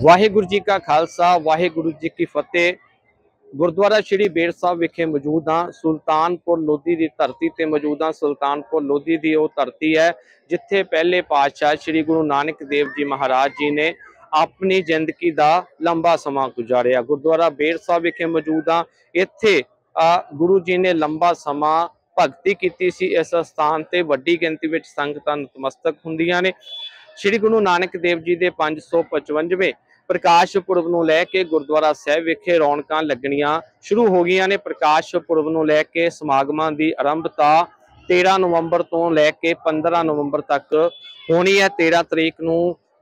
वाहिगुरु जी का खालसा वाहिगुरु जी की फतेह। गुरुद्वारा श्री बेर साहब विखे मौजूद हाँ। सुल्तानपुर लोधी की धरती ते मौजूद हाँ। सुल्तानपुर लोधी की वो धरती है जिथे पहले पातशाह श्री गुरु नानक देव जी महाराज जी ने अपनी जिंदगी का लंबा समा गुजारिया। गुरुद्वारा बेर साहब विखे मौजूद हाँ। इत्थे गुरु जी ने लंबा समा भगती की सी। इस स्थान ते वड्डी गिनती में संगतां नतमस्तक हुंदियां ने। श्री गुरु नानक देव जी के 555वें प्रकाश पुरब नूं लैके गुरुद्वारा साहिब विखे रौनकां लगणियां शुरू हो गई ने। प्रकाश पुरब नूं लैके समागमां दी आरंभता 13 नवंबर तो लैके 15 नवंबर तक होनी है। 13 तरीक नूं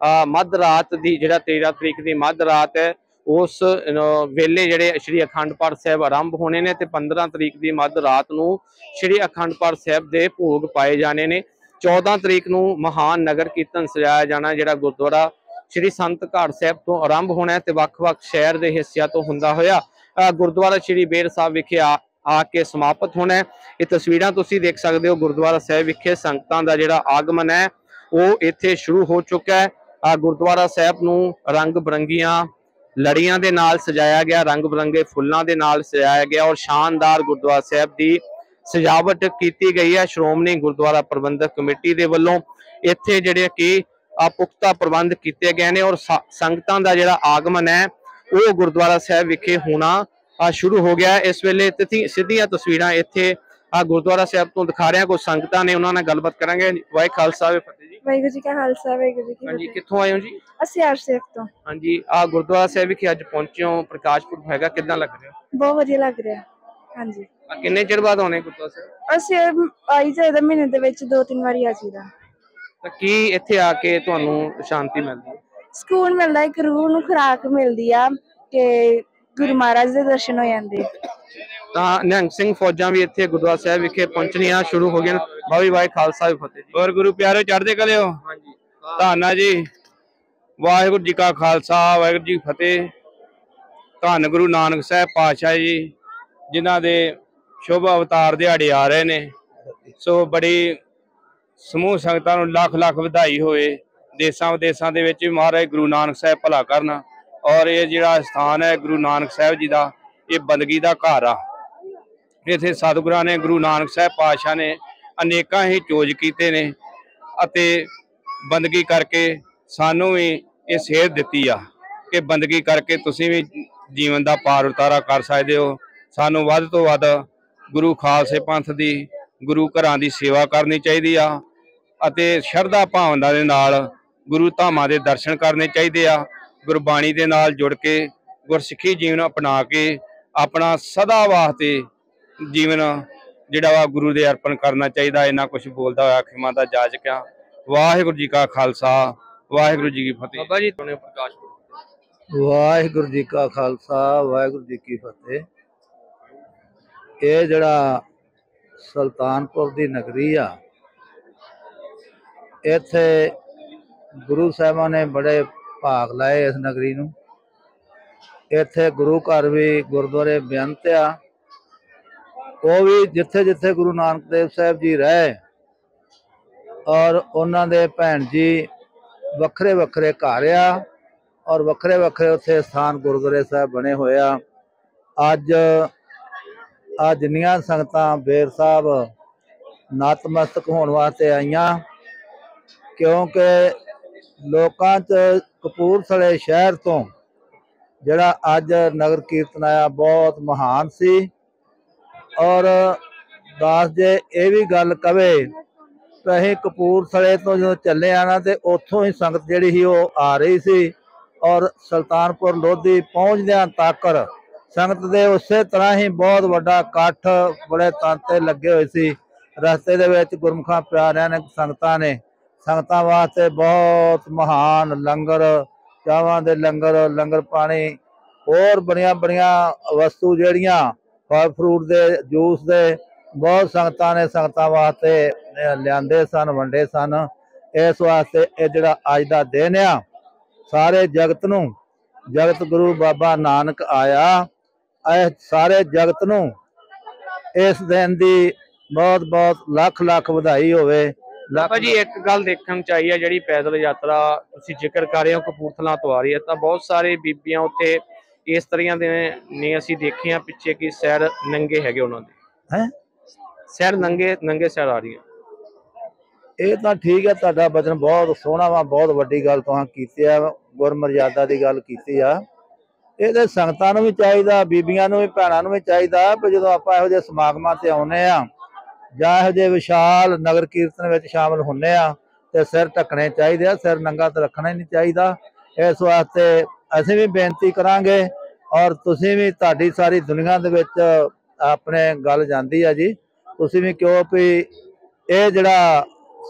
मध रात की जिहड़ा 13 तरीक की मध रात है उस वेले जिहड़े श्री अखंड पाठ साहिब आरंभ होने ने ते 15 तरीक की मध रात नूं श्री अखंड पाठ साहिब दे भोग पाए जाने ने। 14 तरीक नूं महान नगर कीर्तन सजाया जाना जिहड़ा गुरुद्वारा श्री संत घाट साहिब तो आरंभ होना है ते वख-वख शहर के हिस्सियां तो हुंदा होया गुरुद्वारा श्री बेर साहब विखे आके समाप्त होना है। ये तस्वीरां तुसीं देख सकते हो। गुरुद्वारा साहिब विखे संगतां दा जिहड़ा आगमन है वो इत्थे शुरू हो चुका है। गुरुद्वारा साहिब नूं रंग बिरंगियां लड़ियां दे नाल सजाया गया, रंग बिरंगे फुल्लां दे नाल सजाया गया और शानदार गुरुद्वारा साहिब दी सजावट की गई है श्रोमणी गुरुद्वारा प्रबंधक कमेटी के वलों। इत्थे जिहड़े कि पुख्ता प्रबंध किए गए हैं और संगतां दा जिहड़ा आगमन है वो गुरुद्वारा साहिब विखे होना शुरू हो गया। इस वेले सीधियां तस्वीरां इत्थे गुरुद्वारा साहिब तो दिखा रहे हैं। कुछ संगतां ने उन्होंने गलबात करांगे। वाहे खालसा वे फतेह जी। वाहिगुरू जी का खालसा वाहिगुरू जी की हाँ जी, फतेह। कित्थों आए हो जी? ਅਸੀਂ ਆਰਸੇਕ ਤੋਂ। हाँ जी, गुरुद्वारा साहिब विखे अज पहुंचे हो, प्रकाश पुरब हैगा, किद्दां लग रहा? ਬਹੁਤ ਵਧੀਆ ਲੱਗ ਰਿਹਾ। ਹਾਂਜੀ किन्ने चिर बाद आने गुरुद्वारा साहिब? ਅਸੀਂ ਆਈ ਜਾਈਦਾ ਮਹੀਨੇ ਦੇ ਵਿੱਚ 2-3 ਵਾਰੀ ਆ ਜਾਈਦਾ। ਤਾਂ ਕੀ ਇੱਥੇ ਆ ਕੇ ਤੁਹਾਨੂੰ ਸ਼ਾਂਤੀ ਮਿਲਦੀ ਹੈ? ਸਕੂਨ ਮਿਲਦਾ, ਇੱਕ ਰੂਹ ਨੂੰ ਖੁਰਾਕ ਮਿਲਦੀ ਆ ਕਿ ਗੁਰੂ ਮਹਾਰਾਜ ਦੇ ਦਰਸ਼ਨ ਹੋ ਜਾਂਦੇ। ਤਾਂ ਨਿਹੰਗ ਸਿੰਘ ਫੌਜਾਂ ਵੀ ਇੱਥੇ ਗੁਰਦੁਆਰਾ ਸਾਹਿਬ ਵਿਖੇ ਪਹੁੰਚਣੀਆਂ ਸ਼ੁਰੂ ਹੋ ਗਈਆਂ। ਬਾਬੀ ਵਾਹਿ ਖਾਲਸਾ ਵੀ ਫਤਿਹ ਜੀ। और गुरु प्यारे चढ़ते कले हो। ਹਾਂਜੀ धन जी वाहिगुरु जी का खालसा वाहिगुरु जी फतेह। धन गुरु नानक साहब पातशाह जी जिन्हां दे शुभ अवतार दिहाड़े आ रहे ने, सो बड़ी समूह संगतां नूं लख लख वधाई होए। देसां विदेसां दे विच भी महाराज गुरु नानक साहब भला करन। और ये जिहड़ा स्थान है गुरु नानक साहब जी दा, ये बंदगी दा घर आ। इत्थे सतगुरां ने गुरु नानक साहब पातशाह ने अनेकां ही चोज कीते ने अते बंदगी करके सानू भी ये सेध दित्ती आ कि बंदगी करके तुसीं भी जीवन दा पार उतारा कर सकदे हो। सानू वध तो वध गुरु खालसे पंथ दी गुरु घरां दी सेवा करनी चाहिदी आ अते शरधा भावना दे नाल गुरु धामां दे दर्शन करने चाहिदे आ। गुरबाणी दे नाल जुड़ के गुरसिੱਖੀ जीवन अपना के अपना सदा वास्ते जीवन जिहड़ा वा गुरु दे अर्पण करना चाहिए। इन्ना कुछ बोलदा होया खिमा दा जाजक आ। वाहिगुरु जी का खालसा वाहिगुरु जी की फतेह। ਬਾਬਾ ਜੀ ਤੁਹਾਨੂੰ ਪ੍ਰਕਾਸ਼ ਪੁਰਬ। वाहिगुरु जी का खालसा वाहिगुरु जी की फतेह। ये जड़ा सुल्तानपुर दी नगरी आ, इत्थे गुरु साहिबां ने बड़े भाग लाए इस नगरी नूं। इत्थे गुरु घर भी गुरुद्वारे बेअंत आ। वो भी जिथे जिथे गुरु नानक देव साहब जी रहे और उन्हां दे भैन जी वखरे वखरे घर आ और वखरे वखरे उत्थे स्थान गुरुद्वारे साहब बने हुए आ। अज जिन्नियां संगतां बेर साहब नतमस्तक होने वास्ते आईयां, क्योंकि लोकां च कपूरथले शहर तो जिहड़ा अज नगर कीर्तन आया बहुत महान सी। और दास जे ये भी गल कवे तो असीं कपूरथले तो जो चले आना तो उत्थों ही संगत जिहड़ी ही वो आ रही सी और सुल्तानपुर लोधी पहुँचदियां तक संगत दे उस तरह ही बहुत वड्डा इकट्ठ बड़े तांते लगे हुए सी। रस्ते दे विच गुरमुखां प्यारियां ने संगतां वास्ते बहुत महान लंगर, चावां दे लंगर, लंगर पानी होर बड़ियां बड़ियां वस्तु जिहड़ियां फल फ्रूट दे जूस दे बहुत संगतां ने संगतां वास्ते लियांदे सन, वंडे सन। इस वास्ते ये जिहड़ा अज दा दिन आ सारे जगत नूं, जगत गुरु बाबा नानक आया, सारे जगत नूं इस दिन दी बहुत बहुत लख लख वधाई होवे, ਬਾਬਾ ਜੀ ਇੱਕ ਗੱਲ ਦੇਖਣ ਚ ਆਈ ਹੈ, ਜਿਹੜੀ ਪੈਦਲ ਯਾਤਰਾ ਤੁਸੀਂ ਜ਼ਿਕਰ ਕਰ ਰਹੇ ਹੋ ਕਪੂਰਥਲਾ ਤੋਂ ਆ ਰਹੀ ਹੈ, ਤਾਂ ਬਹੁਤ ਸਾਰੇ ਬੀਬੀਆਂ ਉੱਥੇ ਇਸ ਤਰ੍ਹਾਂ ਦੇ ਨੇ ਅਸੀਂ ਦੇਖੇ ਆ ਪਿੱਛੇ ਕਿ ਸੈਰ ਨੰਗੇ ਹੈਗੇ ਉਹਨਾਂ ਦੇ ਹੈ। ਸੈਰ ਨੰਗੇ ਸੈਰ ਆ ਰਹੀ ਹੈ। ਇਹ ਤਾਂ ਠੀਕ ਹੈ, ਤੁਹਾਡਾ ਬਚਨ ਬਹੁਤ ਸੋਹਣਾ ਵਾ, ਬਹੁਤ ਵੱਡੀ ਗੱਲ ਤੁਸੀਂ ਕੀਤੀ ਆ, ਗੁਰਮਰਜ਼ਾਦਾ ਦੀ ਗੱਲ ਕੀਤੀ ਆ। ਇਹਦੇ ਸੰਗਤਾਂ ਨੂੰ ਵੀ ਚਾਹੀਦਾ, ਬੀਬੀਆਂ ਨੂੰ ਵੀ, ਭੈਣਾਂ ਨੂੰ ਵੀ ਚਾਹੀਦਾ ਵੀ ਜਦੋਂ ਆਪਾਂ ਇਹੋ ਜਿਹੇ ਸਮਾਗਮਾਂ ਤੇ ਆਉਂਦੇ ਆ ਜਾਂ ਇਹੋ ਜਿਹੇ ਵਿਸ਼ਾਲ ਨਗਰ ਕੀਰਤਨ ਵਿੱਚ ਸ਼ਾਮਲ ਹੁੰਦੇ ਆ ਤੇ ਸਿਰ ਢੱਕਣੇ ਚਾਹੀਦੇ ਆ, ਸਿਰ ਨੰਗਾ ਤਾਂ ਰੱਖਣਾ ਹੀ ਨਹੀਂ ਚਾਹੀਦਾ। ਇਸ ਵਾਸਤੇ ਅਸੀਂ ਵੀ ਬੇਨਤੀ ਕਰਾਂਗੇ ਔਰ ਤੁਸੀਂ ਵੀ, ਤੁਹਾਡੀ ਸਾਰੀ ਦੁਨੀਆ ਦੇ ਵਿੱਚ ਆਪਣੇ ਗੱਲ ਜਾਂਦੀ ਆ ਜੀ, ਤੁਸੀਂ ਵੀ ਕਿਉਂ ਵੀ ਇਹ ਜਿਹੜਾ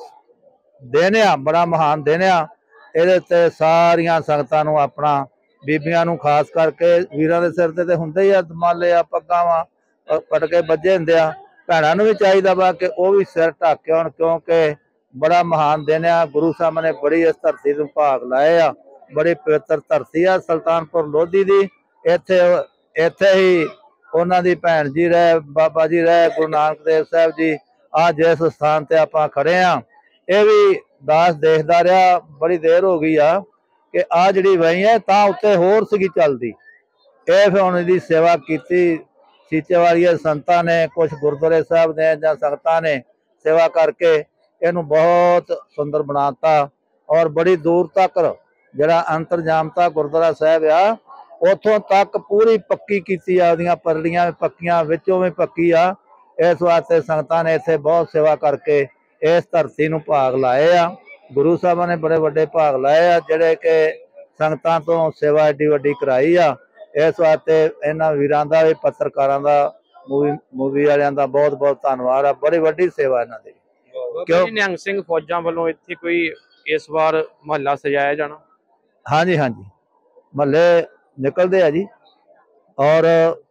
ਦਿਨ ਆ ਬੜਾ ਮਹਾਨ ਦਿਨ ਆ, ਇਹਦੇ ਤੇ ਸਾਰੀਆਂ ਸੰਗਤਾਂ ਨੂੰ ਆਪਣਾ, ਬੀਬੀਆਂ ਨੂੰ ਖਾਸ ਕਰਕੇ, ਵੀਰਾਂ ਦੇ ਸਿਰ ਤੇ ਹੁੰਦੇ ਹੀ ਆ ਦਮਾਲੇ ਆ, ਪੱਗਾਂ ਵਾ, ਪਟਕੇ ਵੱਜੇ ਹੁੰਦੇ ਆ, ਭੈਣਾਂ ਨੂੰ ਵੀ ਚਾਹੀਦਾ ਵਾ ਕਿ ਉਹ ਵੀ ਸਿਰ ਢੱਕ ਕੇ ਆਉਣ, ਕਿਉਂਕਿ ਬੜਾ ਮਹਾਨ ਦਿਨ ਆ। ਗੁਰੂ ਸਾਹਿਬ ਨੇ ਬੜੀ ਇਸ ਧਰਤੀ ਨੂੰ ਭਾਗ ਲਾਏ ਆ, ਬੜੀ ਪਵਿੱਤਰ ਧਰਤੀ ਆ ਸੁਲਤਾਨਪੁਰ ਲੋਧੀ ਦੀ। ਇੱਥੇ ਹੀ ਉਹਨਾਂ ਦੀ ਭੈਣ ਜੀ ਰਹੇ, ਬਾਬਾ ਜੀ ਰਹੇ, ਗੁਰੂ ਨਾਨਕ ਦੇਵ ਸਾਹਿਬ ਜੀ। ਅੱਜ ਜਿਸ ਸਥਾਨ ਤੇ ਆਪਾਂ ਖੜੇ ਆ, ਇਹ ਵੀ ਦਾਸ ਦੇਖਦਾ ਰਿਹਾ, ਬੜੀ ਦੇਰ ਹੋ ਗਈ ਆ ਕਿ ਆ ਜਿਹੜੀ ਵਹੀ ਹੈ ਤਾਂ ਉੱਤੇ ਹੋਰ ਸੀਗੀ ਚੱਲਦੀ, ਇਹ ਫਿਰ ਹੁਣ ਇਹਦੀ ਸੇਵਾ ਕੀਤੀ ਸੀਚੇਵਾਲੀਏ ਸੰਤਾਂ ਨੇ, ਕੁਝ ਗੁਰਦੁਆਰੇ ਸਾਹਿਬ ਨੇ ਜਾਂ ਸੰਗਤਾਂ ਨੇ ਸੇਵਾ ਕਰਕੇ ਇਹਨੂੰ ਬਹੁਤ ਸੁੰਦਰ ਬਣਾਤਾ। ਔਰ ਬੜੀ ਦੂਰ ਤੱਕ ਜਿਹੜਾ ਅੰਤਰਜਾਮਤਾ ਗੁਰਦੁਆਰਾ ਸਾਹਿਬ ਆ, ਉੱਥੋਂ ਤੱਕ ਪੂਰੀ ਪੱਕੀ ਕੀਤੀ ਆ, ਉਹਦੀਆਂ ਪਰਲੀਆਂ ਵੀ ਪੱਕੀਆਂ, ਵਿੱਚੋਂ ਵੀ ਪੱਕੀ ਆ। ਇਸ ਵਾਸਤੇ ਸੰਗਤਾਂ ਨੇ ਇੱਥੇ ਬਹੁਤ ਸੇਵਾ ਕਰਕੇ ਇਸ ਧਰਤੀ ਨੂੰ ਭਾਗ ਲਾਏ ਆ। ਗੁਰੂ ਸਾਹਿਬਾਂ ਨੇ ਬੜੇ ਵੱਡੇ ਭਾਗ ਲਾਏ ਆ, ਜਿਹੜੇ ਕਿ ਸੰਗਤਾਂ ਤੋਂ ਸੇਵਾ ਏਡੀ ਵੱਡੀ ਕਰਾਈ ਆ। ਇਸ ਵਾਸਤੇ ਇਹਨਾਂ ਵੀਰਾਂ ਦਾ ਵੀ, ਪੱਤਰਕਾਰਾਂ ਦਾ, ਮੂਵੀ ਵਾਲਿਆਂ ਦਾ ਬਹੁਤ ਬਹੁਤ ਧੰਨਵਾਦ ਆ, ਬੜੀ ਵੱਡੀ ਸੇਵਾ ਇਹਨਾਂ ਦੀ। ਕਿਉਂ ਨਿਹੰਗ ਸਿੰਘ ਫੌਜਾਂ ਵੱਲੋਂ ਇੱਥੇ ਕੋਈ ਇਸ ਵਾਰ ਮਹੱਲਾ ਸਜਾਇਆ ਜਾਣਾ? ਹਾਂਜੀ ਹਾਂਜੀ, ਮਹੱਲੇ ਨਿਕਲਦੇ ਆ ਜੀ। ਔਰ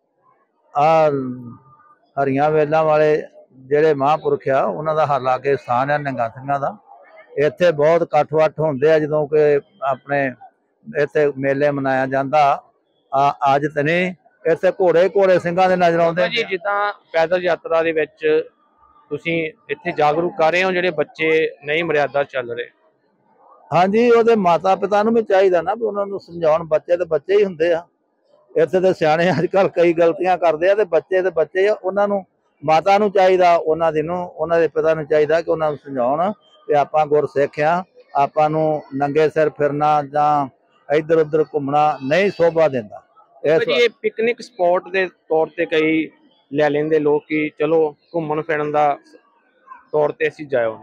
ਆ ਹਰੀਆਂ ਵੇਲਾਂ ਵਾਲੇ ਜਿਹੜੇ ਮਹਾਂਪੁਰਖ ਆ, ਉਹਨਾਂ ਦਾ ਲਾਗੇ ਸਥਾਨ ਆ ਨਿਹੰਗਾਂ ਸਿੰਘਾਂ ਦਾ। ਇੱਥੇ ਬਹੁਤ ਇਕੱਠ ਵੱਠ ਹੁੰਦੇ ਆ ਜਦੋਂ ਕਿ ਆਪਣੇ ਇੱਥੇ ਮੇਲੇ ਮਨਾਇਆ ਜਾਂਦਾ। ਅੱਜ ਤੇ ਨਹੀਂ, ਇੱਥੇ ਘੋੜੇ ਸਿੰਘਾਂ ਦੇ ਨਜ਼ਰ ਆਉਂਦੇ ਜੀ। ਜਿੱਦਾਂ ਪੈਦਲ ਯਾਤਰਾ ਦੇ ਵਿੱਚ ਤੁਸੀਂ ਇੱਥੇ ਜਾਗਰੂਕ ਕਰ ਰਹੇ ਹੋ ਜਿਹੜੇ ਬੱਚੇ ਨਹੀਂ ਮਰਿਆਦਾ ਚੱਲ ਰਹੇ। ਹਾਂਜੀ, ਉਹਦੇ ਮਾਤਾ ਪਿਤਾ ਨੂੰ ਵੀ ਚਾਹੀਦਾ ਨਾ ਵੀ ਉਹਨਾਂ ਨੂੰ ਸਮਝਾਉਣ। ਬੱਚੇ ਤੇ ਬੱਚੇ ਹੀ ਹੁੰਦੇ ਆ, ਇੱਥੇ ਤੇ ਸਿਆਣੇ ਅੱਜ ਕੱਲ੍ਹ ਕਈ ਗਲਤੀਆਂ ਕਰਦੇ ਆ, ਤੇ ਬੱਚੇ ਆ। ਉਹਨਾਂ ਨੂੰ, ਮਾਤਾ ਨੂੰ ਚਾਹੀਦਾ, ਉਹਨਾਂ ਦੇ ਪਿਤਾ ਨੂੰ ਚਾਹੀਦਾ ਕਿ ਉਹਨਾਂ ਨੂੰ ਸਮਝਾਉਣ ਵੀ ਆਪਾਂ ਗੁਰਸਿੱਖ ਆ, ਆਪਾਂ ਨੂੰ ਨੰਗੇ ਸਿਰ ਫਿਰਨਾ ਜਾਂ ਇੱਧਰ ਉੱਧਰ ਘੁੰਮਣਾ ਨਹੀਂ ਸ਼ੋਭਾ ਦਿੰਦਾ। ਇਹ ਪਿਕਨਿਕ ਸਪੌਟ ਦੇ ਤੌਰ ਤੇ ਕਈ ਲੈ ਲੈਂਦੇ ਲੋਕ ਕਿ ਚਲੋ ਘੁੰਮਣ ਫਿਰਨ ਦਾ ਤੌਰ ਤੇ ਅਸੀਂ ਜਾਇਓ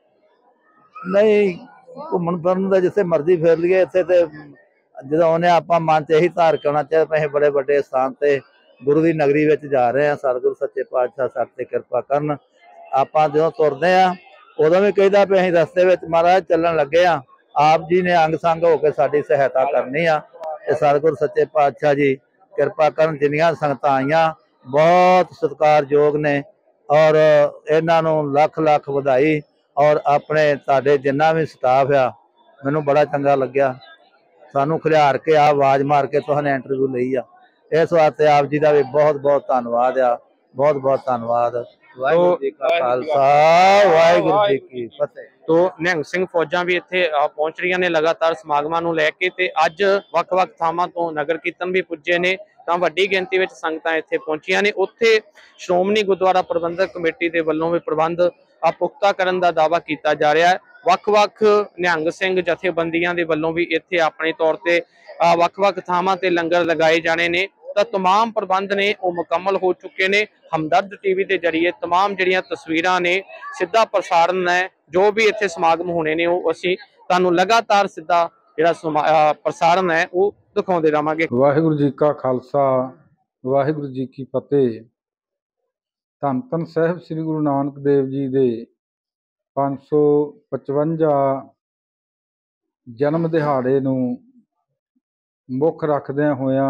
ਨਹੀਂ, ਘੁੰਮਣ ਫਿਰਨ ਦਾ ਜਿੱਥੇ ਮਰਜ਼ੀ ਫਿਰ ਲਈਏ। ਇੱਥੇ ਤੇ ਜਦੋਂ ਆਉਂਦੇ ਆਪਾਂ ਮਨ ਚ ਇਹੀ ਧਾਰ ਕੇ ਆਉਣਾ ਚਾਹੀਦਾ, ਅਸੀਂ ਬੜੇ ਵੱਡੇ ਸਥਾਨ ਤੇ ਗੁਰੂ ਦੀ ਨਗਰੀ ਵਿੱਚ ਜਾ ਰਹੇ ਹਾਂ, ਸਤਿਗੁਰੂ ਸੱਚੇ ਪਾਤਸ਼ਾਹ ਸਾਡੇ ਤੇ ਕਿਰਪਾ ਕਰਨ। ਆਪਾਂ ਜਦੋਂ ਤੁਰਦੇ ਆ ਉਦੋਂ ਵੀ ਕਹੀਦਾ ਵੀ ਅਸੀਂ ਰਸਤੇ ਵਿੱਚ ਮਹਾਰਾਜ ਚੱਲਣ ਲੱਗੇ ਆ, ਆਪ ਜੀ ਨੇ ਅੰਗ ਸੰਗ ਹੋ ਕੇ ਸਾਡੀ ਸਹਾਇਤਾ ਕਰਨੀ ਆ। ਤੇ ਸਤਿਗੁਰੂ ਸੱਚੇ ਪਾਤਸ਼ਾਹ ਜੀ ਕਿਰਪਾ ਕਰਨ। ਜਿੰਨੀਆਂ ਸੰਗਤਾਂ ਆਈਆਂ ਬਹੁਤ ਸਤਿਕਾਰਯੋਗ ਨੇ, ਔਰ ਇਹਨਾਂ ਨੂੰ ਲੱਖ ਲੱਖ ਵਧਾਈ। ਔਰ ਆਪਣੇ ਤੁਹਾਡੇ ਜਿੰਨਾ ਵੀ ਸਟਾਫ ਆ, ਮੈਨੂੰ ਬੜਾ ਚੰਗਾ ਲੱਗਿਆ। ਸਾਨੂੰ ਖਿਲਾਰ ਕੇ ਆਵਾਜ਼ ਮਾਰ ਕੇ ਤੁਹਾਨੂੰ ਇੰਟਰਵਿਊ ਲਈ ਆ, ਇਸ ਵਾਸਤੇ ਆਪ ਜੀ ਦਾ ਵੀ ਬਹੁਤ ਬਹੁਤ ਧੰਨਵਾਦ ਆ, ਬਹੁਤ ਬਹੁਤ ਧੰਨਵਾਦ। ਵਾਹਿਗੁਰੂ ਜੀ ਕਾ ਖਾਲਸਾ, ਵਾਹਿਗੁਰੂ ਜੀ ਕੀ ਫਤਿਹ। ਤੋ ਨਿਹੰਗ ਸਿੰਘ ਫੌਜਾਂ ਵੀ ਇੱਥੇ ਪਹੁੰਚ ਰਹੀਆਂ ਨੇ ਲਗਾਤਾਰ ਸਮਾਗਮਾਂ ਨੂੰ ਲੈ ਕੇ, ਤੇ ਅੱਜ ਵੱਖ-ਵੱਖ ਥਾਵਾਂ ਤੋਂ ਨਗਰ ਕੀਰਤਨ ਵੀ ਪੁੱਜੇ ਨੇ, ਤਾਂ ਵੱਡੀ ਗਿਣਤੀ ਵਿੱਚ ਸੰਗਤਾਂ ਇੱਥੇ ਪਹੁੰਚੀਆਂ ਨੇ। ਉੱਥੇ ਸ਼੍ਰੋਮਣੀ ਗੁਰਦੁਆਰਾ ਪ੍ਰਬੰਧਕ ਕਮੇਟੀ ਦੇ ਵੱਲੋਂ ਵੀ ਪ੍ਰਬੰਧ ਪੁਖਤਾ ਕਰਨ ਦਾ ਦਾਅਵਾ ਕੀਤਾ ਜਾ ਰਿਹਾ ਹੈ। ਵੱਖ-ਵੱਖ ਨਿਹੰਗ ਸਿੰਘ ਜਥੇਬੰਦੀਆਂ ਦੇ ਵੱਲੋਂ ਵੀ ਇੱਥੇ ਆਪਣੇ ਤੌਰ ਤੇ ਵੱਖ-ਵੱਖ ਥਾਵਾਂ ਤੇ ਲੰਗਰ ਲਗਾਏ ਜਾਣੇ ਨੇ, ਤਾਂ तमाम ਪ੍ਰਬੰਧ ਨੇ ਉਹ ਮੁਕੰਮਲ ਹੋ ਚੁੱਕੇ ਨੇ। ਹਮਦਰਦ ਟੀਵੀ ਦੇ ਜਰੀਏ तमाम ਜਿਹੜੀਆਂ ਤਸਵੀਰਾਂ ਨੇ, ਸਿੱਧਾ ਪ੍ਰਸਾਰਣ ਹੈ, ਜੋ ਵੀ ਇੱਥੇ ਸਮਾਗਮ ਹੋਣੇ ਨੇ ਉਹ ਅਸੀਂ ਤੁਹਾਨੂੰ ਲਗਾਤਾਰ ਸਿੱਧਾ ਜਿਹੜਾ ਪ੍ਰਸਾਰਣ ਹੈ ਉਹ ਦਿਖਾਉਂਦੇ ਰਹਾਂਗੇ। ਵਾਹਿਗੁਰੂ ਜੀ ਕਾ ਖਾਲਸਾ, ਵਾਹਿਗੁਰੂ ਜੀ ਕੀ ਫਤਿਹ। ਧੰਨ ਧੰਨ ਸਾਹਿਬ ਸ੍ਰੀ ਗੁਰੂ ਨਾਨਕ ਦੇਵ ਜੀ ਦੇ 555 ਜਨਮ ਦਿਹਾੜੇ ਨੂੰ ਮੁੱਖ ਰੱਖਦਿਆਂ ਹੋਇਆਂ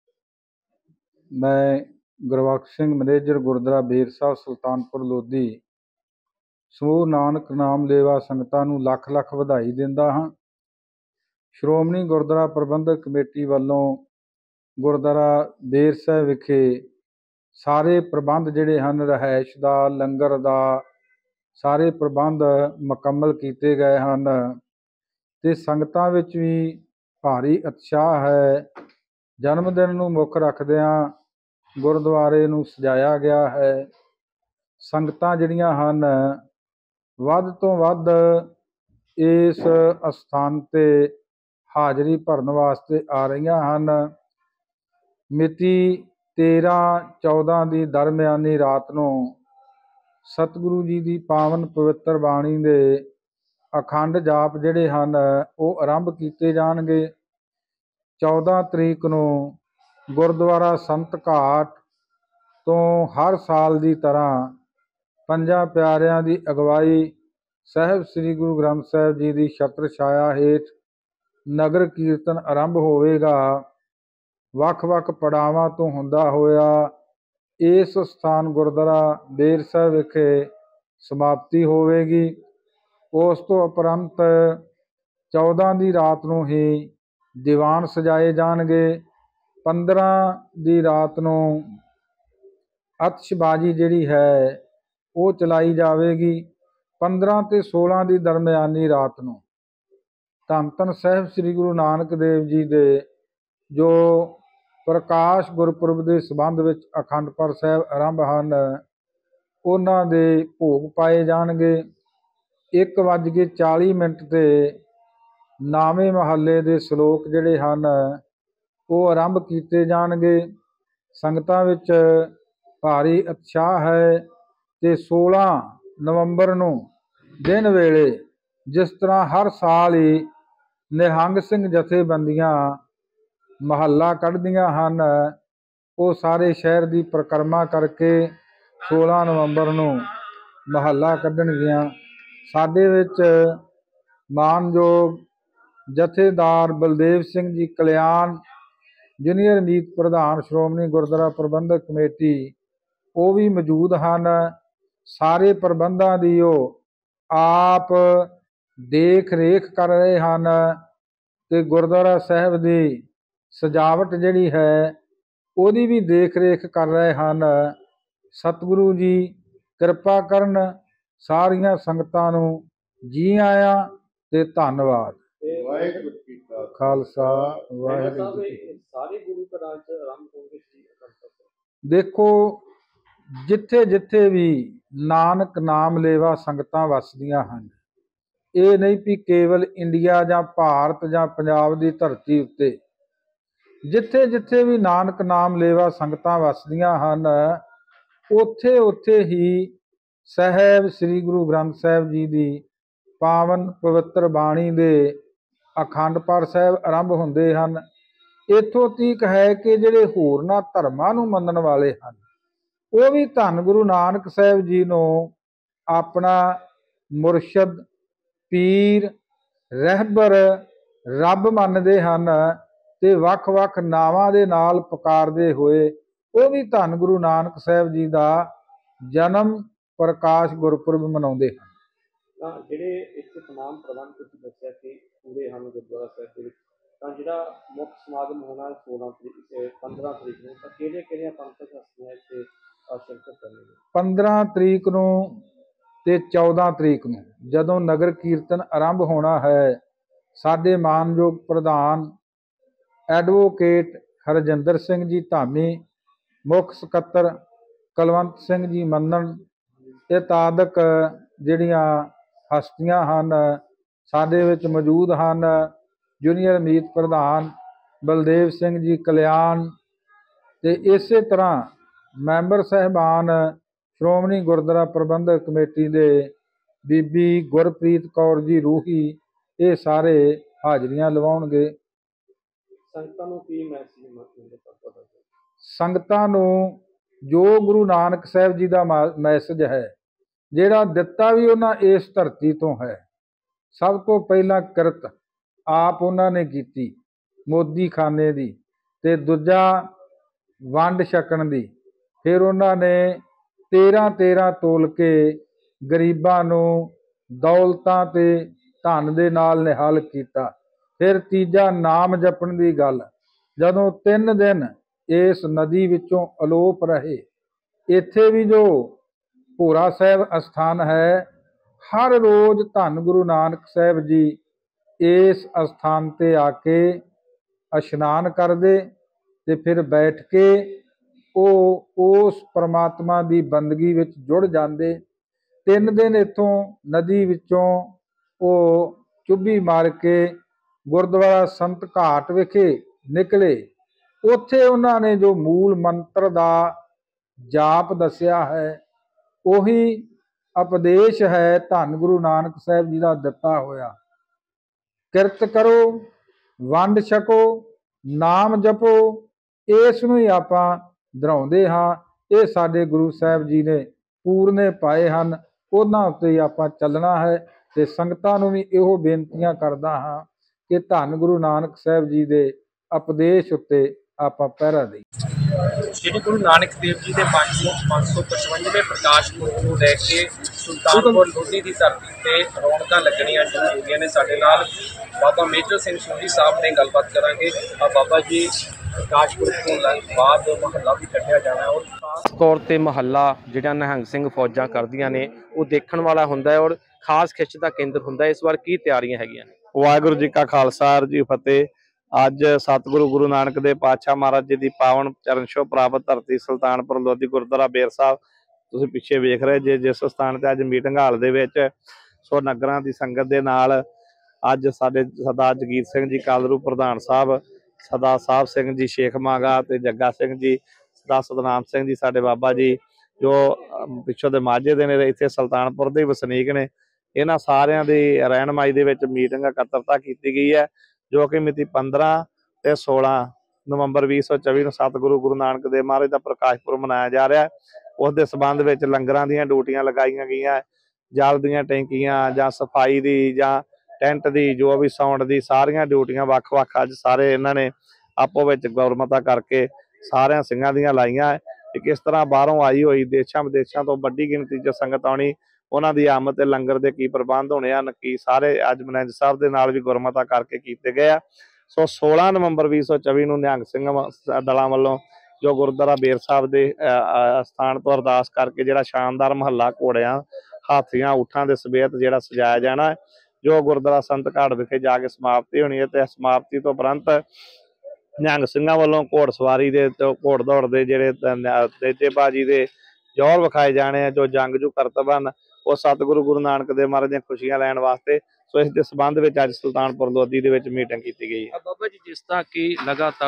ਮੈਂ ਗੁਰਬਖਸ਼ ਸਿੰਘ ਮੈਨੇਜਰ ਗੁਰਦੁਆਰਾ ਬੇਰ ਸਾਹਿਬ ਸੁਲਤਾਨਪੁਰ ਲੋਧੀ ਸਮੂਹ ਨਾਨਕ ਨਾਮ ਲੇਵਾ ਸੰਗਤਾਂ ਨੂੰ ਲੱਖ ਲੱਖ ਵਧਾਈ ਦਿੰਦਾ ਹਾਂ। ਸ਼੍ਰੋਮਣੀ ਗੁਰਦੁਆਰਾ ਪ੍ਰਬੰਧਕ ਕਮੇਟੀ ਵੱਲੋਂ ਗੁਰਦੁਆਰਾ ਬੇਰ ਸਾਹਿਬ ਵਿਖੇ ਸਾਰੇ ਪ੍ਰਬੰਧ ਜਿਹੜੇ ਹਨ, ਰਿਹਾਇਸ਼ ਦਾ, ਲੰਗਰ ਦਾ, ਸਾਰੇ ਪ੍ਰਬੰਧ ਮੁਕੰਮਲ ਕੀਤੇ ਗਏ ਹਨ ਤੇ ਸੰਗਤਾਂ ਵਿੱਚ ਵੀ ਭਾਰੀ ਉਤਸ਼ਾਹ ਹੈ। ਜਨਮ ਦਿਨ ਨੂੰ ਮੁੱਖ ਰੱਖਦਿਆਂ ਗੁਰਦੁਆਰੇ ਨੂੰ ਸਜਾਇਆ ਗਿਆ ਹੈ। ਸੰਗਤਾਂ ਜਿਹੜੀਆਂ ਹਨ ਵੱਧ ਤੋਂ ਵੱਧ ਇਸ ਅਸਥਾਨ ਤੇ ਹਾਜ਼ਰੀ ਭਰਨ ਵਾਸਤੇ ਆ ਰਹੀਆਂ ਹਨ। ਮਿਤੀ 13-14 ਦੀ ਦਰਮਿਆਨੀ ਰਾਤ ਨੂੰ ਸਤਿਗੁਰੂ ਜੀ ਦੀ ਪਾਵਨ ਪਵਿੱਤਰ ਬਾਣੀ ਦੇ ਅਖੰਡ ਜਾਪ ਜਿਹੜੇ ਹਨ ਉਹ ਆਰੰਭ ਕੀਤੇ ਜਾਣਗੇ। 14 ਤਰੀਕ ਨੂੰ ਗੁਰਦੁਆਰਾ ਸੰਤ ਘਾਟ ਤੋਂ ਹਰ ਸਾਲ ਦੀ ਤਰ੍ਹਾਂ ਪੰਜਾਂ ਪਿਆਰਿਆਂ ਦੀ ਅਗਵਾਈ ਸਾਹਿਬ ਸ੍ਰੀ ਗੁਰੂ ਗ੍ਰੰਥ ਸਾਹਿਬ ਜੀ ਦੀ ਛਤਰ ਛਾਇਆ ਹੇਠ ਨਗਰ ਕੀਰਤਨ ਆਰੰਭ ਹੋਵੇਗਾ। ਵੱਖ-ਵੱਖ ਪੜਾਵਾਂ ਤੋਂ ਹੁੰਦਾ ਹੋਇਆ ਇਸ ਸਥਾਨ ਗੁਰਦੁਆਰਾ ਬੇਰ ਸਾਹਿਬ ਵਿਖੇ ਸਮਾਪਤੀ ਹੋਵੇਗੀ। ਉਸ ਤੋਂ ਉਪਰੰਤ 14 ਦੀ ਰਾਤ ਨੂੰ ਹੀ ਦੀਵਾਨ ਸਜਾਏ ਜਾਣਗੇ। 15 ਦੀ ਰਾਤ ਨੂੰ ਅਤਿਸ਼ਬਾਜ਼ੀ ਜਿਹੜੀ ਹੈ ਉਹ ਚਲਾਈ ਜਾਵੇਗੀ। 15 ਤੇ 16 ਦੀ ਦਰਮਿਆਨੀ ਰਾਤ ਨੂੰ ਧੰਨ ਧੰਨ ਸਾਹਿਬ ਸ੍ਰੀ ਗੁਰੂ ਨਾਨਕ ਦੇਵ ਜੀ ਦੇ ਜੋ ਪ੍ਰਕਾਸ਼ ਗੁਰਪੁਰਬ ਦੇ ਸੰਬੰਧ ਵਿੱਚ ਅਖੰਡ ਪਾਠ ਸਾਹਿਬ ਆਰੰਭ ਹਨ ਉਹਨਾਂ ਦੇ ਭੋਗ ਪਾਏ ਜਾਣਗੇ। 1:40 ਤੇ 9ਵੇਂ ਮਹੱਲੇ ਦੇ ਸ਼ਲੋਕ ਜਿਹੜੇ ਹਨ ਉਹ ਆਰੰਭ ਕੀਤੇ ਜਾਣਗੇ। ਸੰਗਤਾਂ ਵਿੱਚ ਭਾਰੀ ਉਤਸ਼ਾਹ ਹੈ ਤੇ 16 ਨਵੰਬਰ ਨੂੰ ਦਿਨ ਵੇਲੇ ਜਿਸ ਤਰ੍ਹਾਂ ਹਰ ਸਾਲ ਹੀ ਨਿਹੰਗ ਸਿੰਘ ਜਥੇਬੰਦੀਆਂ ਮਹੱਲਾ ਕੱਢਦੀਆਂ ਹਨ ਉਹ ਸਾਰੇ ਸ਼ਹਿਰ ਦੀ ਪਰਿਕਰਮਾ ਕਰਕੇ 16 ਨਵੰਬਰ ਨੂੰ ਮਹੱਲਾ ਕੱਢਣਗੀਆਂ। ਸਾਡੇ ਵਿੱਚ ਮਾਨਯੋਗ ਜਥੇਦਾਰ ਬਲਦੇਵ ਸਿੰਘ ਜੀ ਕਲਿਆਣ ਜੂਨੀਅਰ ਮੀਤ ਪ੍ਰਧਾਨ ਸ਼੍ਰੋਮਣੀ ਗੁਰਦੁਆਰਾ ਪ੍ਰਬੰਧਕ ਕਮੇਟੀ ਉਹ ਵੀ ਮੌਜੂਦ ਹਨ। ਸਾਰੇ ਪ੍ਰਬੰਧਾਂ ਦੀ ਉਹ ਆਪ ਦੇਖ ਰੇਖ ਕਰ ਰਹੇ ਹਨ ਤੇ ਗੁਰਦੁਆਰਾ ਸਾਹਿਬ ਦੀ ਸਜਾਵਟ ਜਿਹੜੀ ਹੈ ਉਹਦੀ ਵੀ ਦੇਖ ਰੇਖ ਕਰ ਰਹੇ ਹਨ। ਸਤਿਗੁਰੂ ਜੀ ਕਿਰਪਾ ਕਰਨ। ਸਾਰੀਆਂ ਸੰਗਤਾਂ ਨੂੰ ਜੀ ਆਇਆਂ ਤੇ ਧੰਨਵਾਦ। ਵਾਹਿਗੁਰੂ ਜੀ ਕਾ ਖਾਲਸਾ ਵਾਹਿਗੁਰੂ ਜੀ ਕੀ ਫਤਿਹ। ਸਾਰੇ ਗੁਰੂ ਘਰਾਂ 'ਚ ਆਰੰਭ ਹੋਣਗੇ ਜੀ ਅਖੰਡ ਪਾਠ। ਦੇਖੋ ਜਿੱਥੇ ਜਿੱਥੇ ਵੀ ਨਾਨਕ ਨਾਮ ਲੇਵਾ ਸੰਗਤਾਂ ਵਸਦੀਆਂ ਹਨ ਇਹ ਨਹੀਂ ਵੀ ਕੇਵਲ ਇੰਡੀਆ ਜਾਂ ਭਾਰਤ ਜਾਂ ਪੰਜਾਬ ਦੀ ਧਰਤੀ ਉੱਤੇ ਜਿੱਥੇ ਜਿੱਥੇ ਵੀ ਨਾਨਕ ਨਾਮ ਲੇਵਾ ਸੰਗਤਾਂ ਵਸਦੀਆਂ ਹਨ ਉੱਥੇ ਉੱਥੇ ਹੀ ਸਾਹਿਬ ਸ੍ਰੀ ਗੁਰੂ ਗ੍ਰੰਥ ਸਾਹਿਬ ਜੀ ਦੀ ਪਾਵਨ ਪਵਿੱਤਰ ਬਾਣੀ ਦੇ ਅਖੰਡ ਪਾਠ ਸਾਹਿਬ ਆਰੰਭ ਹੁੰਦੇ ਹਨ। ਇੱਥੋਂ ਤੀਕ ਹੈ ਕਿ ਜਿਹੜੇ ਹੋਰਨਾਂ ਧਰਮਾਂ ਨੂੰ ਮੰਨਣ ਵਾਲੇ ਹਨ ਉਹ ਵੀ ਧੰਨ ਗੁਰੂ ਨਾਨਕ ਸਾਹਿਬ ਜੀ ਨੂੰ ਆਪਣਾ ਮੁਰਸ਼ਦ ਪੀਰ ਰਹਿਬਰ ਰੱਬ ਮੰਨਦੇ ਹਨ ਤੇ ਵੱਖ-ਵੱਖ ਨਾਵਾਂ ਦੇ ਨਾਲ ਪੁਕਾਰਦੇ ਹੋਏ ਉਹ ਵੀ ਧੰਨ ਗੁਰੂ ਨਾਨਕ ਸਾਹਿਬ ਜੀ ਦਾ ਜਨਮ ਪ੍ਰਕਾਸ਼ ਗੁਰਪੁਰਬ ਮਨਾਉਂਦੇ ਹਨ। ਤਾਂ ਜਿਹੜੇ ਇੱਥੇ ਤਮਾਮ ਪ੍ਰਬੰਧ ਤੁਸੀਂ ਦੱਸਿਆ ਕਿ ਪੂਰੇ ਹਨ ਗੁਰਦੁਆਰਾ ਸਾਹਿਬ ਦੇ ਵਿੱਚ, ਤਾਂ ਜਿਹੜਾ ਮੁੱਖ ਸਮਾਗਮ ਹੋਣਾ 16 ਤਰੀਕ 15 ਤਰੀਕ ਨੂੰ, ਤਾਂ ਕਿਹੜੀਆਂ ਪੰਥਕ ਹਸਤੀਆਂ ਇੱਥੇ ਸ਼ਿਰਕਤ ਕਰਨਗੀਆਂ? 15 ਤਰੀਕ ਨੂੰ ਤੇ 14 ਤਰੀਕ ਨੂੰ ਜਦੋਂ ਨਗਰ ਕੀਰਤਨ ਆਰੰਭ ਹੋਣਾ ਹੈ ਸਾਡੇ ਮਾਨਯੋਗ ਪ੍ਰਧਾਨ ਐਡਵੋਕੇਟ ਹਰਜਿੰਦਰ ਸਿੰਘ ਜੀ ਧਾਮੀ, ਮੁੱਖ ਸਕੱਤਰ ਕੁਲਵੰਤ ਸਿੰਘ ਜੀ ਮੰਨਣ ਇਤਾਦਕ ਜਿਹੜੀਆਂ ਹਸਤੀਆਂ ਹਨ ਸਾਡੇ ਵਿੱਚ ਮੌਜੂਦ ਹਨ। ਜੂਨੀਅਰ ਮੀਤ ਪ੍ਰਧਾਨ ਬਲਦੇਵ ਸਿੰਘ ਜੀ ਕਲਿਆਣ ਤੇ ਇਸੇ ਤਰ੍ਹਾਂ ਮੈਂਬਰ ਸਾਹਿਬਾਨ ਸ਼੍ਰੋਮਣੀ ਗੁਰਦੁਆਰਾ ਪ੍ਰਬੰਧਕ ਕਮੇਟੀ ਦੇ ਬੀਬੀ ਗੁਰਪ੍ਰੀਤ ਕੌਰ ਜੀ ਰੂਹੀ ਇਹ ਸਾਰੇ ਹਾਜ਼ਰੀਆਂ ਲਵਾਉਣਗੇ। ਸੰਗਤਾਂ ਨੂੰ ਕੀ ਮੈਸੇਜ ਮਿਲੇਗਾ? ਸੰਗਤਾਂ ਨੂੰ ਜੋ ਗੁਰੂ ਨਾਨਕ ਸਾਹਿਬ ਜੀ ਦਾ ਮੈਸੇਜ ਹੈ ਜਿਹੜਾ ਦਿੱਤਾ ਵੀ ਉਹਨਾਂ ਇਸ ਧਰਤੀ ਤੋਂ ਹੈ। ਸਭ ਤੋਂ ਪਹਿਲਾਂ ਕਿਰਤ ਆਪ ਉਹਨਾਂ ਨੇ ਕੀਤੀ ਮੋਦੀ ਖਾਨੇ ਦੀ ਤੇ ਦੂਜਾ ਵੰਡ ਛਕਣ ਦੀ। ਫਿਰ ਉਹਨਾਂ ਨੇ 13 ਤੋਲ ਕੇ ਗਰੀਬਾਂ ਨੂੰ ਦੌਲਤਾਂ ਤੇ ਧਨ ਦੇ ਨਾਲ ਨਿਹਾਲ ਕੀਤਾ। ਫਿਰ ਤੀਜਾ ਨਾਮ ਜਪਣ ਦੀ ਗੱਲ। ਜਦੋਂ 3 ਦਿਨ ਇਸ ਨਦੀ ਵਿੱਚੋਂ ਅਲੋਪ ਰਹੇ ਇੱਥੇ ਵੀ ਜੋ ਭੋਰਾ ਸਾਹਿਬ ਅਸਥਾਨ ਹੈ ਹਰ ਰੋਜ਼ ਧੰਨ ਗੁਰੂ ਨਾਨਕ ਸਾਹਿਬ ਜੀ ਇਸ ਅਸਥਾਨ ਤੇ ਆ ਕੇ ਇਸ਼ਨਾਨ ਕਰਦੇ ਤੇ ਫਿਰ ਬੈਠ ਕੇ ਉਹ ਉਸ ਪ੍ਰਮਾਤਮਾ ਦੀ ਬੰਦਗੀ ਵਿੱਚ ਜੁੜ ਜਾਂਦੇ। 3 ਦਿਨ ਇੱਥੋਂ ਨਦੀ ਵਿੱਚੋਂ ਉਹ ਚੁੱਭੀ ਮਾਰ ਕੇ ਗੁਰਦੁਆਰਾ ਸੰਤ ਘਾਟ ਵਿਖੇ ਨਿਕਲੇ। ਉੱਥੇ ਉਹਨਾਂ ਨੇ ਜੋ ਮੂਲ ਮੰਤਰ ਦਾ ਜਾਪ ਦੱਸਿਆ ਹੈ, ਉਹੀ ਉਪਦੇਸ਼ ਹੈ ਧੰਨ ਗੁਰੂ ਨਾਨਕ ਸਾਹਿਬ ਜੀ ਦਾ ਦਿੱਤਾ ਹੋਇਆ। ਕਿਰਤ ਕਰੋ, ਵੰਡ ਛਕੋ, ਨਾਮ ਜਪੋ, ਇਸ ਨੂੰ ਹੀ ਆਪਾਂ ਦੁਹਰਾਉਂਦੇ ਹਾਂ। ਇਹ ਸਾਡੇ ਗੁਰੂ ਸਾਹਿਬ ਜੀ ਨੇ ਪੂਰਨੇ ਪਾਏ ਹਨ, ਉਹਨਾਂ ਉੱਤੇ ਹੀ ਆਪਾਂ ਚੱਲਣਾ ਹੈ। ਤੇ ਸੰਗਤਾਂ ਨੂੰ ਵੀ ਇਹੋ ਬੇਨਤੀਆਂ ਕਰਦਾ ਹਾਂ ਕਿ ਧੰਨ ਗੁਰੂ ਨਾਨਕ ਸਾਹਿਬ ਜੀ ਦੇ ਉਪਦੇਸ਼ ਉੱਤੇ ਆਪਾਂ ਪਹਿਰਾ ਦੇਈਏ। ਸ਼੍ਰੀ ਗੁਰੂ ਨਾਨਕ ਦੇਵ ਜੀ ਦੇ 555ਵੇਂ ਪ੍ਰਕਾਸ਼ ਪੁਰਬ ਨੂੰ ਲੈ ਕੇ ਸੁਲਤਾਨਪੁਰ ਲੋਧੀ ਦੀ ਧਰਤੀ ਤੇ ਰੌਣਕਾਂ ਲੱਗਣੀਆਂ ਸ਼ੁਰੂ ਹੋ ਗਈਆਂ ਨੇ। ਸਾਡੇ ਨਾਲ ਬਾਬਾ ਮੇਜਰ ਸਿੰਘ ਸੋਢੀ ਸਾਹਿਬ ਨੇ ਗੱਲਬਾਤ ਕਰਾਂਗੇ। ਬਾਬਾ ਜੀ, ਪ੍ਰਕਾਸ਼ ਪੁਰਬ ਤੋਂ ਬਾਅਦ ਮਹੱਲਾ ਵੀ ਕੱਢਿਆ ਜਾਣਾ ਔਰ ਖਾਸ ਤੌਰ ਤੇ ਮਹੱਲਾ ਜਿਹੜਾ ਨਿਹੰਗ ਸਿੰਘ ਫੌਜਾਂ ਕਰਦੀਆਂ ਨੇ ਉਹ ਦੇਖਣ ਵਾਲਾ ਹੁੰਦਾ ਹੈ ਔਰ ਖਾਸ ਖਿੱਚ ਦਾ ਕੇਂਦਰ ਹੁੰਦਾ ਹੈ। ਇਸ ਵਾਰ ਕੀ ਤਿਆਰੀਆਂ ਹੈਗੀਆਂ ਨੇ? ਵਾਹਿਗੁਰੂ ਜੀ ਕਾ ਖਾਲਸਾ ਜੀ ਫਤਿਹ। ਅੱਜ ਸਤਿਗੁਰੂ ਗੁਰੂ ਨਾਨਕ ਦੇਵ ਪਾਤਸ਼ਾਹ ਮਹਾਰਾਜ ਜੀ ਦੀ ਪਾਵਨ ਚਰਨ ਛੋਹ ਪ੍ਰਾਪਤ ਧਰਤੀ ਸੁਲਤਾਨਪੁਰ ਲੋਧੀ ਗੁਰਦੁਆਰਾ ਬੇਰ ਸਾਹਿਬ ਤੁਸੀਂ ਪਿੱਛੇ ਵੇਖ ਰਹੇ ਜੇ, ਜਿਸ ਸਥਾਨ ਤੇ ਅੱਜ ਮੀਟਿੰਗ ਹਾਲ ਦੇ ਵਿੱਚ ਸੋ ਨਗਰਾਂ ਦੀ ਸੰਗਤ ਦੇ ਨਾਲ ਅੱਜ ਸਾਡੇ ਸਰਦਾਰ ਜਗੀਰ ਸਿੰਘ ਜੀ ਕਾਲਰੂ ਪ੍ਰਧਾਨ ਸਾਹਿਬ, ਸਰਦਾਰ ਸਾਹਿਬ ਸਿੰਘ ਜੀ ਸ਼ੇਖ ਮਾਗਾ ਤੇ ਜੱਗਾ ਸਿੰਘ ਜੀ, ਸਰਦਾਰ ਸਤਨਾਮ ਸਿੰਘ ਜੀ ਸਾਡੇ ਬਾਬਾ ਜੀ ਜੋ ਪਿੱਛੋਂ ਦੇ ਮਾਝੇ ਦੇ ਨੇ, ਇੱਥੇ ਸੁਲਤਾਨਪੁਰ ਦੇ ਵਸਨੀਕ ਨੇ, ਇਹਨਾਂ ਸਾਰਿਆਂ ਦੀ ਰਹਿਨਮਾਈ ਦੇ ਵਿੱਚ ਮੀਟਿੰਗ ਇਕੱਤਰਤਾ ਕੀਤੀ ਗਈ ਹੈ ਜੋ ਕਿ ਮਿਤੀ 15 ਤੇ 16 ਨਵੰਬਰ 2024 ਨੂੰ ਸਤਿਗੁਰੂ ਗੁਰੂ ਨਾਨਕ ਦੇਵ ਮਹਾਰਾਜ ਦਾ ਪ੍ਰਕਾਸ਼ ਪੁਰਬ ਮਨਾਇਆ ਜਾ ਰਿਹਾ। ਉਸ ਦੇ ਸੰਬੰਧ ਵਿੱਚ ਲੰਗਰਾਂ ਦੀਆਂ ਡਿਊਟੀਆਂ ਲਗਾਈਆਂ ਗਈਆਂ, ਜਲ ਦੀਆਂ ਟੈਂਕੀਆਂ ਜਾਂ ਸਫਾਈ ਦੀ ਜਾਂ ਟੈਂਟ ਦੀ, ਜੋ ਵੀ ਸਾਊਂਡ ਦੀ, ਸਾਰੀਆਂ ਡਿਊਟੀਆਂ ਵੱਖ-ਵੱਖ ਅੱਜ ਸਾਰੇ ਇਹਨਾਂ ਨੇ ਆਪੋ ਵਿੱਚ ਗੁਰਮਤਾ ਕਰਕੇ ਸਾਰਿਆਂ ਸਿੰਘਾਂ ਦੀਆਂ ਲਾਈਆਂ ਕਿ ਕਿਸ ਤਰ੍ਹਾਂ ਬਾਹਰੋਂ ਆਈ ਹੋਈ ਦੇਸ਼ਾਂ ਵਿਦੇਸ਼ਾਂ ਤੋਂ ਵੱਡੀ ਗਿਣਤੀ 'ਚ ਸੰਗਤ ਆਉਣੀ, ਉਹਨਾਂ ਦੀ ਆਮਦ ਤੇ ਲੰਗਰ ਦੇ ਕੀ ਪ੍ਰਬੰਧ ਹੋਣੇ ਹਨ, ਕੀ ਸਾਰੇ ਅੱਜ ਮੈਨੇਜਰ ਸਾਹਿਬ ਦੇ ਨਾਲ ਵੀ ਗੁਰਮਤਾ ਕਰਕੇ ਕੀਤੇ ਗਏ ਆ। ਸੋ 16 ਨਵੰਬਰ 2024 ਨੂੰ ਨਿਹੰਗ ਸਿੰਘ ਦਲਾਂ ਵੱਲੋਂ ਜੋ ਗੁਰਦੁਆਰਾ ਬੇਰ ਸਾਹਿਬ ਦੇ ਸਥਾਨ ਤੋਂ ਅਰਦਾਸ ਕਰਕੇ ਜਿਹੜਾ ਸ਼ਾਨਦਾਰ ਮਹੱਲਾ ਘੋੜਿਆਂ, ਹਾਥੀਆਂ, ਊਠਾਂ ਦੇ ਸਮੇਤ ਜਿਹੜਾ ਸਜਾਇਆ ਜਾਣਾ ਹੈ, ਜੋ ਗੁਰਦੁਆਰਾ ਸੰਤ ਘਾਟ ਵਿਖੇ ਜਾ ਕੇ ਸਮਾਪਤੀ ਹੋਣੀ ਹੈ। ਤੇ ਸਮਾਪਤੀ ਤੋਂ ਉਪਰੰਤ ਨਿਹੰਗ ਸਿੰਘਾਂ ਵੱਲੋਂ ਘੋੜ ਸਵਾਰੀ ਦੇ ਘੋੜ ਦੌੜ ਦੇ ਜਿਹੜੇ ਤੇਜੇਬਾਜ਼ੀ ਦੇ ਜੌਹਰ ਵਿਖਾਏ ਜਾਣੇ ਆ, ਜੋ ਜੰਗਜੂ ਕਰਤਬ ਹਨ, ਉਹ ਸਤਿਗੁਰੂ ਗੁਰੂ ਨਾਨਕ ਦੇਵ ਮਹਾਰਾਜ ਦੀਆਂ ਖੁਸ਼ੀਆਂ ਲੈਣ ਵਾਸਤੇ। ਸੋ ਇਸ ਦੇ ਸੰਬੰਧ ਵਿੱਚ ਅੱਜ ਸੁਲਤਾਨਪੁਰ ਲੋਧੀ ਦੇ ਵਿੱਚ ਮੀਟਿੰਗ ਕੀਤੀ ਗਈ ਹੈ। ਬਾਬਾ ਜੀ, ਜਿਸ ਤਰ੍ਹਾਂ ਕਿ ਲਗਾਤਾਰ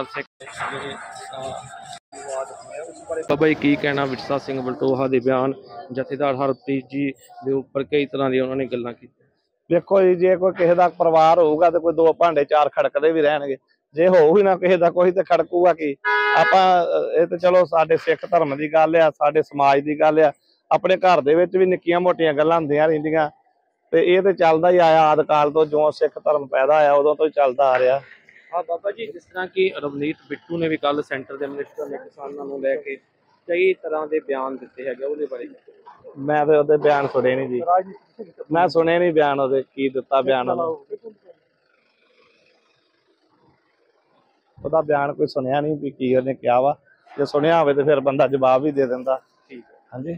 ਬਾਬਾ ਜੀ ਕੀ ਕਹਿਣਾ ਵਿਰਸਾ ਸਿੰਘ ਵਲਟੋਹਾ ਦੇ ਬਿਆਨ, ਜਥੇਦਾਰ ਹਰਪ੍ਰੀਤ ਜੀ ਦੇ ਉੱਪਰ ਕਈ ਤਰ੍ਹਾਂ ਦੀ ਉਹਨਾਂ ਨੇ ਗੱਲਾਂ ਕੀਤੀਆਂ। ਵੇਖੋ ਜੀ, ਜੇ ਕੋਈ ਕਿਸੇ ਦਾ ਪਰਿਵਾਰ ਹੋਊਗਾ ਤੇ ਕੋਈ 2 ਭਾਂਡੇ 4 ਖੜਕਦੇ ਵੀ ਰਹਿਣਗੇ, ਜੇ ਹੋਊ ਹੀ ਨਾ ਕਿਸੇ ਦਾ ਕੋਈ ਤੇ ਖੜਕੂਗਾ ਕੀ। ਆਪਾਂ ਇਹ ਤੇ ਚਲੋ ਸਾਡੇ ਸਿੱਖ ਧਰਮ ਦੀ ਗੱਲ ਆ, ਸਾਡੇ ਸਮਾਜ ਦੀ ਗੱਲ ਆ, ਆਪਣੇ ਘਰ ਦੇ ਵਿੱਚ ਵੀ ਨਿੱਕੀਆਂ ਮੋਟੀਆਂ ਗੱਲਾਂ ਹੁੰਦੀਆਂ ਰਹਿੰਦੀਆਂ ਤੇ ਇਹ ਤੇ ਚੱਲਦਾ ਹੀ ਆਇਆ ਆਦਿ ਕਾਲ ਤੋਂ, ਜੋ ਸਿੱਖ ਧਰਮ ਪੈਦਾ ਹੋਇਆ ਉਦੋਂ ਤੋਂ ਹੀ ਚੱਲਦਾ ਆ ਰਿਹਾ। ਹਾਂ ਬਾਬਾ ਜੀ, ਜਿਸ ਤਰ੍ਹਾਂ ਕਿ ਰਵਨੀਤ ਬਿੱਟੂ ਨੇ ਵੀ ਕੱਲ ਸੈਂਟਰ ਦੇ ਮਿਨਿਸਟਰ ਨੇ ਕਿਸਾਨਾਂ ਨੂੰ ਲੈ ਕੇ ਕਈ ਤਰ੍ਹਾਂ ਦੇ ਬਿਆਨ ਦਿੱਤੇ ਹੈਗੇ, ਉਹਦੇ ਬਾਰੇ ਮੈਂ ਤੇ ਉਹਦੇ ਬਿਆਨ ਸੁਣੇ ਨਹੀਂ ਜੀ, ਮੈਂ ਸੁਣੇ ਨਹੀਂ ਬਿਆਨ ਉਹਦੇ, ਕੀ ਦਿੱਤਾ ਬਿਆਨ ਉਹਦਾ ਬਿਆਨ ਕੋਈ ਸੁਣਿਆ ਨਹੀਂ ਵੀ ਕੀ ਉਹਨੇ ਕਿਹਾ ਵਾ। ਜੇ ਸੁਣਿਆ ਹੋਵੇ ਤੇ ਫਿਰ ਬੰਦਾ ਜਵਾਬ ਵੀ ਦੇ ਦਿੰਦਾ। ਠੀਕ ਹੈ, ਹਾਂਜੀ।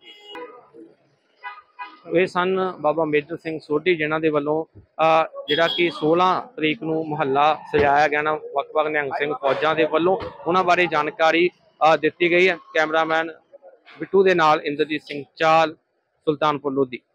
ਇਹ ਸਨ ਬਾਬਾ ਮੇਜਰ ਸਿੰਘ ਸੋਢੀ ਜਿਨ੍ਹਾਂ ਦੇ ਵੱਲੋਂ ਜਿਹੜਾ ਕਿ 16 ਤਰੀਕ ਨੂੰ ਮੁਹੱਲਾ ਸਜਾਇਆ ਗਿਆ ਨਾ ਵੱਖ-ਵੱਖ ਨਿਹੰਗ ਸਿੰਘ ਫੌਜਾਂ ਦੇ ਵੱਲੋਂ, ਉਹਨਾਂ ਬਾਰੇ ਜਾਣਕਾਰੀ ਦਿੱਤੀ ਗਈ ਹੈ। ਕੈਮਰਾਮੈਨ ਬਿੱਟੂ ਦੇ ਨਾਲ ਇੰਦਰਜੀਤ ਸਿੰਘ ਚਾਲ, ਸੁਲਤਾਨਪੁਰ ਲੋਧੀ।